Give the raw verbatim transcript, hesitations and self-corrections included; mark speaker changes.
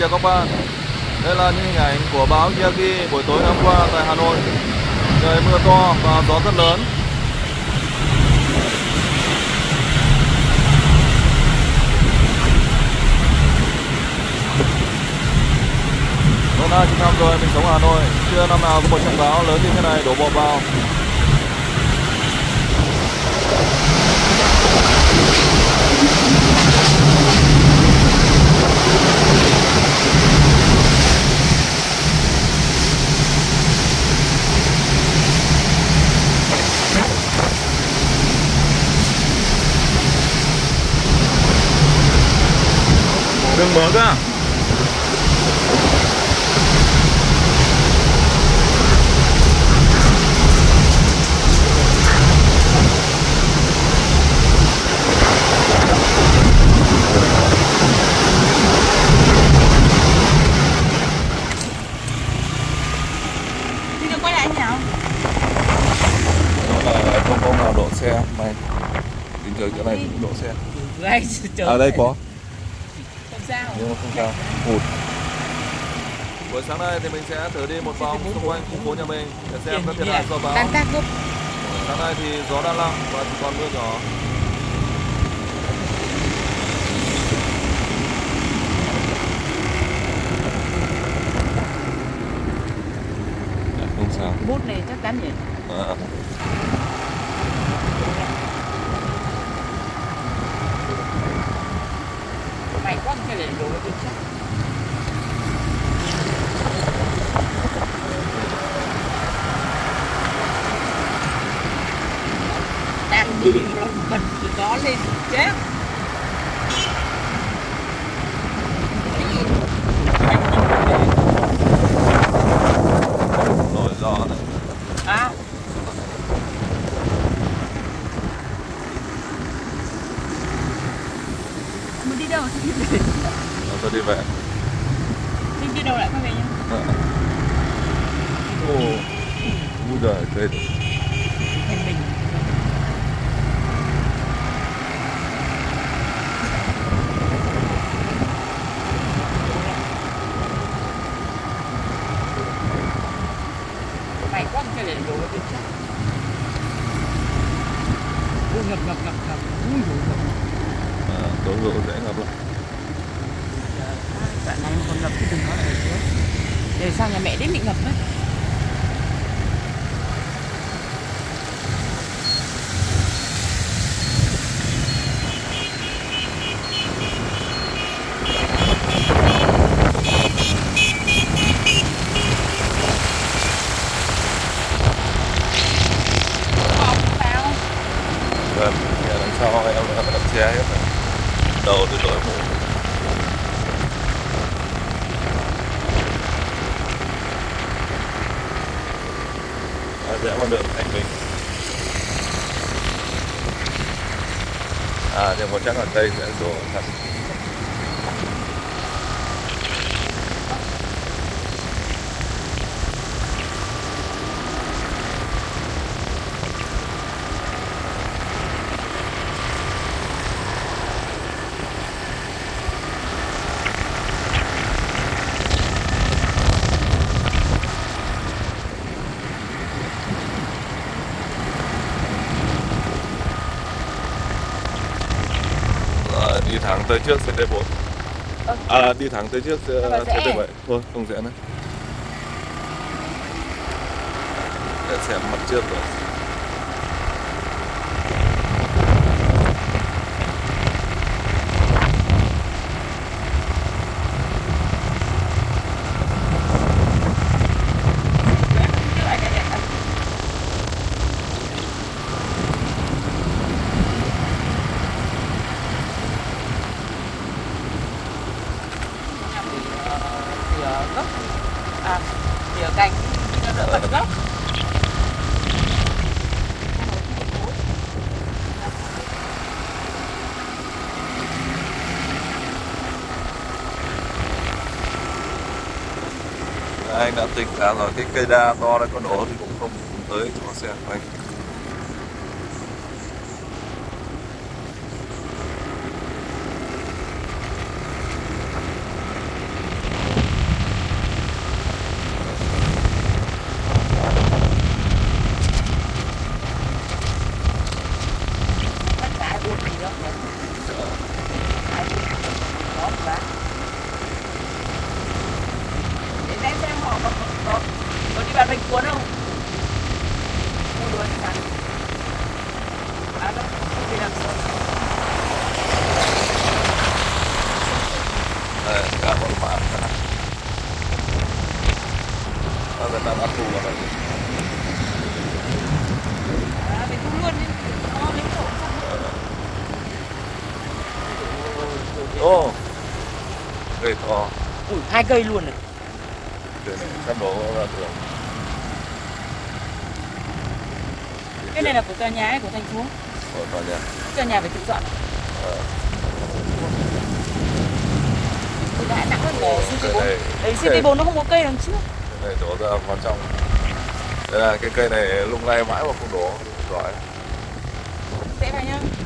Speaker 1: chào các bạn. Đây là những hình ảnh của bão Yagi buổi tối hôm qua tại Hà Nội. Trời mưa to và gió rất lớn. Hơn hai chục năm rồi mình sống ở Hà Nội, chưa năm nào có một trận bão lớn như thế này đổ bộ vào. Đừng mở ra.
Speaker 2: Đi được quay lại thế nào?
Speaker 1: Đó là không có nào đổ xe mày. Bình thường chỗ này cũng đổ xe. Ở đây có.
Speaker 2: Không sao.
Speaker 1: Nhưng mà không sao. Hụt. Buổi sáng nay thì mình sẽ thử đi một vòng xung quanh khu phố nhà mình để xem các thiệt hại do bão. Sáng nay thì gió đang lặng và chỉ còn mưa nhỏ. Không sao.
Speaker 2: Bút này chắc chắn nhỉ?
Speaker 1: À.
Speaker 2: Mày quá cái này đồ nó chắc. Đang đi rồi bật gió lên chết.
Speaker 1: Nổi gió này.
Speaker 2: À. Mình đi đâu?
Speaker 1: Rồi tôi đi về.
Speaker 2: Mình đi đâu lại quay về nhá.
Speaker 1: Ồ, ui giời, thế.
Speaker 2: Thành mình. Mày quá cái này đồ nó chắc. Ui ngập ngập ngập ngập. Ui dồi ngập.
Speaker 1: À, tối rượu dễ ngập lắm.
Speaker 2: Đoạn này còn ngập cái đừng nói là trước. Để sang nhà mẹ đến bị ngập đấy.
Speaker 1: Vâng, nhà đằng sau em đã đặt che hết rồi. Đầu từ đội mũ. À, rẽ qua đường Thành Bình. À, thì một chắc ở đây sẽ đổ thật. Đi thẳng tới trước xê đê bốn. À, đi thẳng tới trước xê đê bảy. Thôi, không rẽ nữa. Để xem mặt trước rồi.
Speaker 2: Gốc. À, tỉa cành cho đỡ bật gốc.
Speaker 1: Anh đã tính ra rồi, cái cây đa to đấy có đổ thì cũng không tới chỗ xe của anh. Đây, cả một bạn. Người ta bắt tù vào đây.
Speaker 2: À, phải thu luôn đi. Nó lấy chỗ.
Speaker 1: Ô, cây to.
Speaker 2: Ui, hai cây luôn này.
Speaker 1: Cái này sắp đổ ra tường.
Speaker 2: Cái này là của tòa nhà hay của thành phố?
Speaker 1: Của tòa nhà.
Speaker 2: Tòa nhà phải tự dọn.
Speaker 1: Ờ.
Speaker 2: Đã nặng hơn của xê tê bốn.
Speaker 1: Này,
Speaker 2: Đấy, xê tê bốn nó không có cây đằng trước.
Speaker 1: Cái này đổ ra vào trong. Đây là cái cây này lung lay mãi mà không đổ. Giỏi.
Speaker 2: Dễ vào nhá.